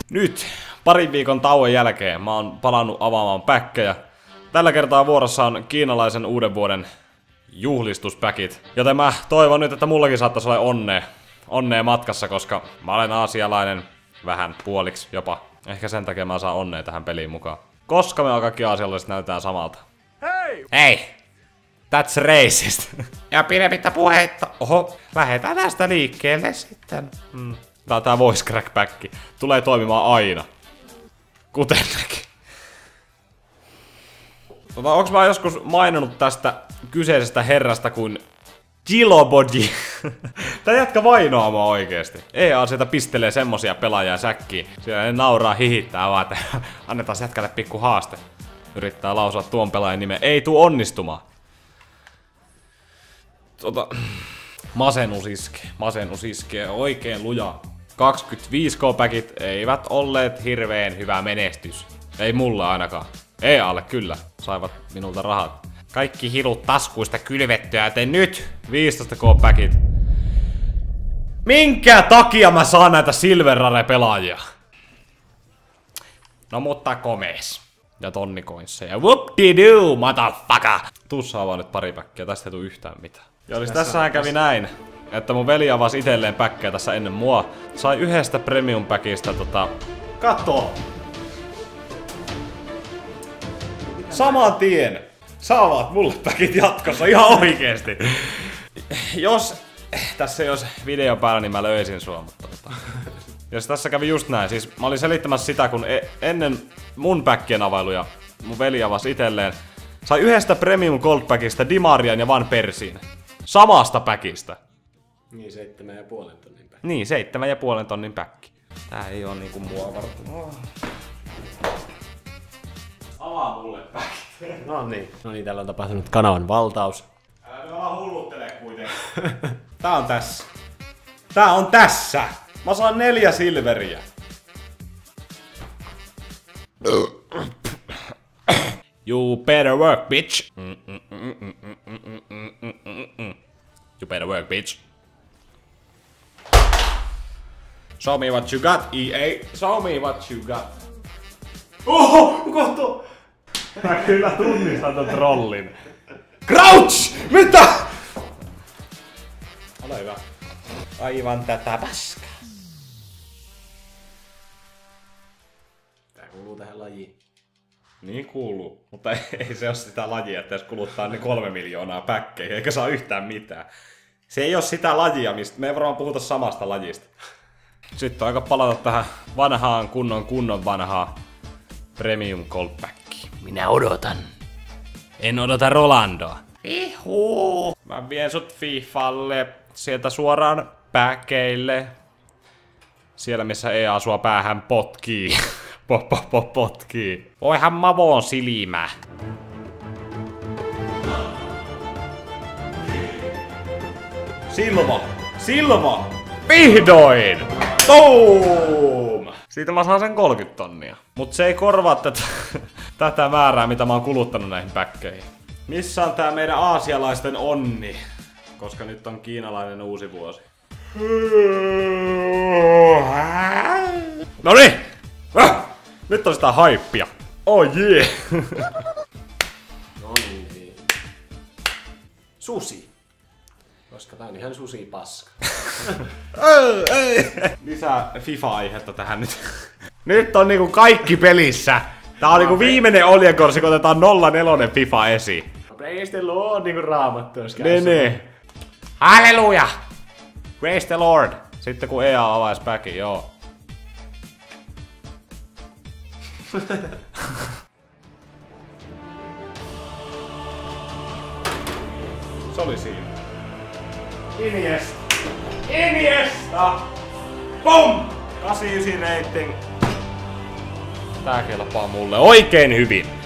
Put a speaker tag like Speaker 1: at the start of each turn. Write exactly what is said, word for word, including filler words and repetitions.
Speaker 1: Nyt, parin viikon tauon jälkeen, mä oon palannut avaamaan päkkejä. Tällä kertaa vuorossa on kiinalaisen uuden vuoden juhlistuspäkit. Joten mä toivon nyt, että mullakin saattaisi olla onnea, onnea matkassa, koska mä olen aasialainen vähän puoliksi jopa. Ehkä sen takia mä saan onnea tähän peliin mukaan. Koska me kaikki aasialaiset näytetään samalta. Hei! Hei! That's racist. Ja pidemmittä puheitta. Oho, lähdetään tästä liikkeelle sitten. Hmm. Tää on tää voice crack pack. Tulee toimimaan aina. Kuten näki. Tota, onks mä joskus maininnut tästä kyseisestä herrasta kuin Jilobody? Tää jätkä vainoaa mua oikeesti. E A sieltä pistelee semmosia pelaajia säkkiin. Siellä ne nauraa, hihittää vaan, että annetaan jätkälle pikku haaste. Yrittää lausua tuon pelaajan nimen. Ei tuu onnistumaan. Tota, masennus iskee, masennus iskee oikein luja. kaksikymmentäviisi K-päkit eivät olleet hirveen hyvä menestys. Ei mulle ainakaan. E A:lle kyllä, saivat minulta rahat. Kaikki hilut taskuista kylvettyä, joten nyt viisitoista K-päkit. Minkä takia mä saan näitä Silverrare-pelaajia? No mutta komees. Ja tonnikoinsseja. Whoop-de-doo, motherfucker! Tuussa avaa nyt pari päkkiä, tästä ei tuu yhtään mitään. Ja olis tässähän kävi näin, että mun veli avasi itselleen päkkejä tässä ennen mua. Sai yhdestä premium päkistä tota... Kato! Saman tien! Saavat mulle päkit jatkossa ihan oikeesti! Jos... Tässä ei ois video päällä, niin mä löysin sua, mutta tota... Jos tässä kävi just näin, siis mä olin selittämässä sitä, kun e ennen mun päkkien availuja mun veli avasi itelleen. Sai yhdestä premium gold packista Dimarian ja Van Persien. Samasta päkistä.
Speaker 2: Niin, seitsemän ja puolen tonnin päkki.
Speaker 1: Niin, seitsemän ja puolen tonnin päkki. Tää ei oo niinku mua varten. Oh. Avaa mulle päkki.
Speaker 2: No niin. No niin, täällä on tapahtunut kanavan valtaus.
Speaker 1: Älä nyt ala hulluttele kuitenkin. Tää on tässä. Tää on tässä! Mä saan neljä silveriä. You better work, bitch. You better work, bitch. Show me what you got, E A. Show me what you got. Oho, kohto! Mä kyllä tunnistan ton trollin. Crouch! Mitä? Ole hyvä. Aivan tätä paskaa.
Speaker 2: Tää kuuluu tähän lajiin.
Speaker 1: Niin kuuluu, mutta ei se oo sitä lajia, että jos kuluttaa ne kolme miljoonaa päkkejä, eikä saa yhtään mitään. Se ei oo sitä lajia, mistä me ei varmaan puhuta samasta lajista. Sitten on aika palata tähän vanhaan kunnon kunnon vanhaan Premium Gold Packiin. Minä odotan. En odota Rolandoa. Ihuu. Mä vien sut Fifalle, sieltä suoraan päkeille. Siellä missä E A sua päähän potkii. Pop, pop, pop, potkii. Voihan mavoon silmä. Silva! Silva! Vihdoin! Boom! Siitä mä saan sen kolmekymmentä tonnia. Mut se ei korvaa tätä, tätä määrää, mitä mä oon kuluttanut näihin päkkeihin. Missä on tää meidän aasialaisten onni? Koska nyt on kiinalainen uusi vuosi. Noniin! Äh! Nyt on sitä haippia. Oh jee! Yeah.
Speaker 2: No niin. Susi. Koska tää on ihan susi paska.
Speaker 1: ei, ei. Lisää FIFA-aihetta tähän nyt. Nyt on niinku kaikki pelissä. Tää on niinku viimeinen oljenkorsi, kun otetaan nolla neljä FIFA esiin.
Speaker 2: Praise the Lord, niinku Raamattu olisi
Speaker 1: Ne ne. Halleluja! Praise the Lord! Sitten kun E A avaisi päkin, joo. Se oli siinä. Iniesta! Iniesta! Pum! kahdeksankymmentäyhdeksän rating. Tää kelpaa mulle oikein hyvin.